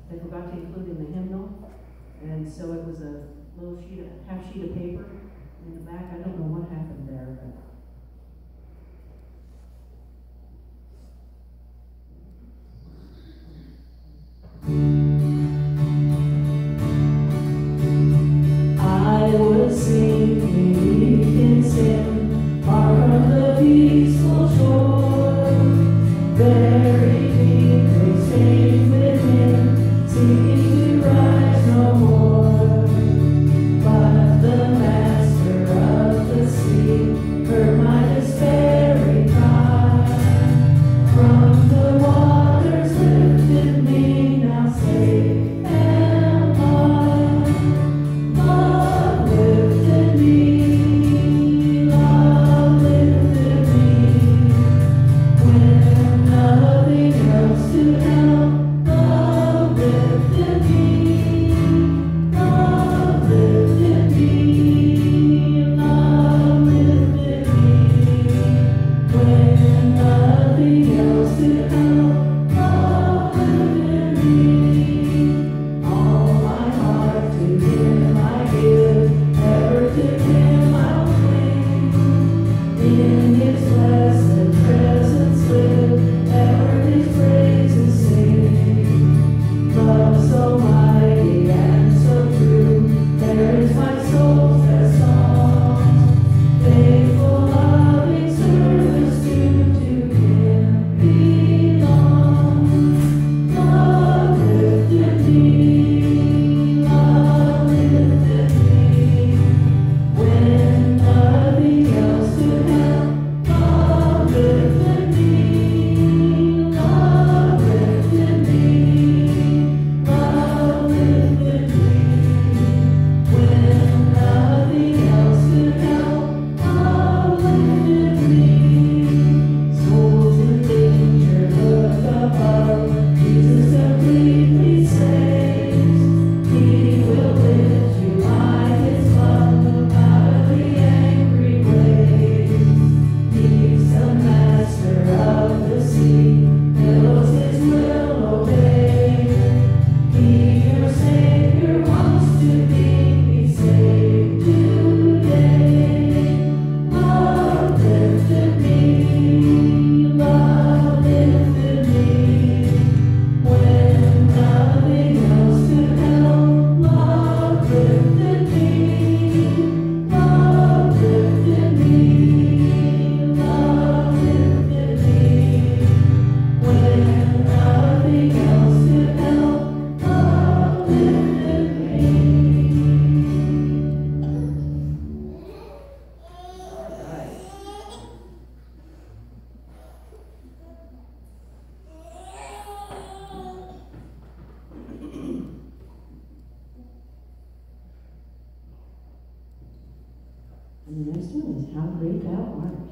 they forgot to include in the hymnal, and so it was a little half sheet of paper in the back. I don't know what happened there, but I was singing in sin, far from the peaceful shore. Very deep they stayed within, seeking to rise no more. But the master of the sea heard my despairing cry. From the waters lifted me, now safe am I. Love lifted me, love lifted me. When nothing else to help, love lifted me, love lifted me, love lifted me. When nothing else to help, love lifted me. All my heart to Him I give, ever to Him I'll cling. In His blessed presence live, ever His praises sing. Love so mighty and so true, there is my soul's best song. Faithful, loving service due to Him belong. Love lifted me, love lifted me. When nothing else to help, love lifted me, love lifted me, love lifted me. When nothing else to help, love lifted me. Souls in danger look above, Jesus completely saves. He will lift you by His love out of the angry waves. He's the master of the sea, knows His will obey. He, your Savior, wants to be saved today. Love lifted me, love lifted me. When nothing else could help, love lifted me, love lifted me, love lifted me. When nothing else could help, love lifted me. All right. And the next one is How Great Thou Art.